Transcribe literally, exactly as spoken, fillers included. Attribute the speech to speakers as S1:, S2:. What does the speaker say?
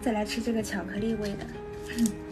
S1: 次来吃这个巧克力味的。